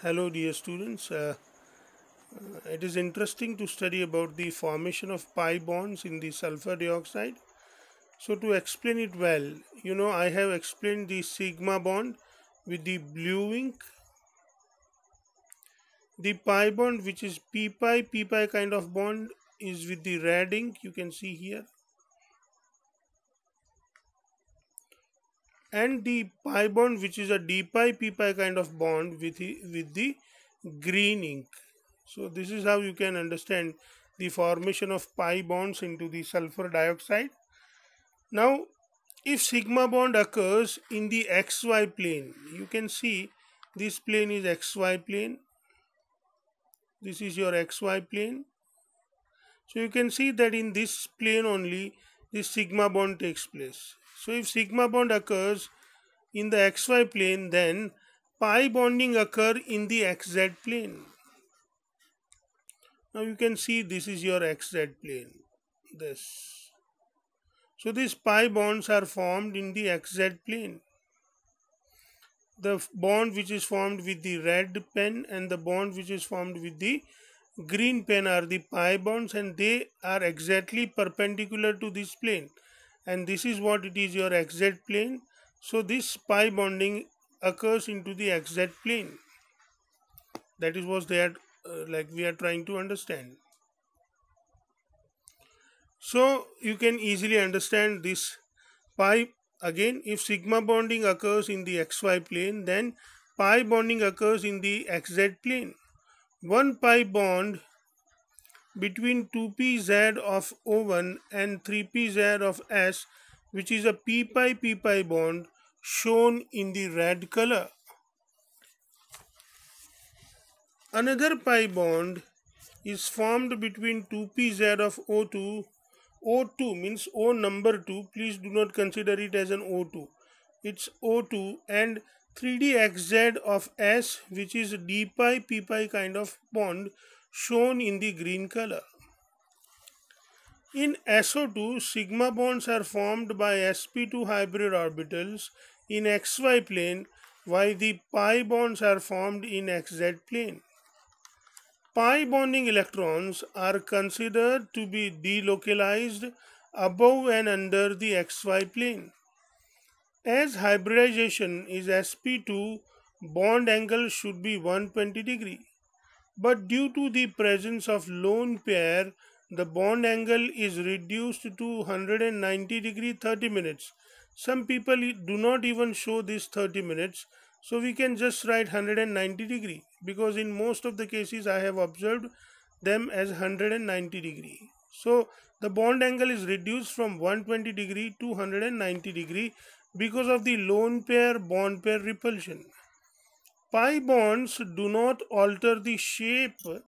Hello dear students. It is interesting to study about the formation of pi bonds in the sulfur dioxide. So to explain it well, I have explained the sigma bond with the blue ink, the pi bond which is p pi kind of bond is with the red ink, you can see here, and the pi bond which is a d pi p pi kind of bond with the green ink. So this is how you can understand the formation of pi bonds into the sulfur dioxide. Now, if sigma bond occurs in the xy plane, you can see this plane is xy plane. This is your xy plane. So you can see that in this plane only this sigma bond takes place. So if sigma bond occurs in the xy plane, then pi bonding occur in the xz plane. Now you can see this is your xz plane. This. So these pi bonds are formed in the xz plane. The bond which is formed with the red pen and the bond which is formed with the green pen are the pi bonds, and they are exactly perpendicular to this plane, and this is what it is, your xz plane. So this pi bonding occurs into the xz plane. That is what they are like we are trying to understand. So you can easily understand this pi. Again, if sigma bonding occurs in the xy plane, then pi bonding occurs in the xz plane. One pi bond between 2pz of O1 and 3pz of S, which is a p pi bond shown in the red color. Another pi bond is formed between 2pz of O2. O2 means O number 2. Please do not consider it as an O2. It's O2 and 3dxz of S, which is d pi p pi kind of bond shown in the green color. In SO2, sigma bonds are formed by sp2 hybrid orbitals in xy plane, while the pi bonds are formed in xz plane. Pi bonding electrons are considered to be delocalized above and under the xy plane. As hybridization is sp2, bond angle should be 120 degree. But due to the presence of lone pair, the bond angle is reduced to 190 degree 30 minutes. Some people do not even show this 30 minutes. So we can just write 190 degree, because in most of the cases I have observed them as 190 degree. So the bond angle is reduced from 120 degree to 190 degree because of the lone pair bond pair repulsion. Pi bonds do not alter the shape